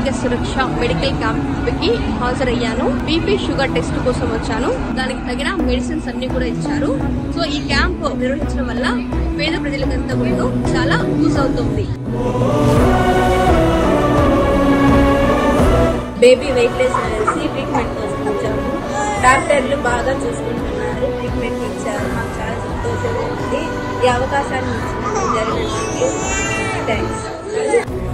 ఆరోగ్య సురక్ష medical camp కి హాజరయ్యాను. BP sugar test కోసం వచ్చాను. దానికి తగిన మెడిసిన్స్ అన్ని కూడా ఇచ్చారు. సో ఈ క్యాంప్ నిర్వహించడం వల్ల పేద ప్రజలకంతా కూడా చాలా యూజ్ అవుతుంది. బేబీ వెయిట్ లెస్ అనేసి ట్రీట్మెంట్ కోసం వచ్చాము. డాక్టర్లు బాగా చూసుకుంటున్నారు, ట్రీట్మెంట్ ఇచ్చారు. మాకు చాలా సంతోషంగా ఉంది. ఈ అవకాశాన్ని ఇచ్చినందుకు జరిగినందుకు థ్యాంక్స్.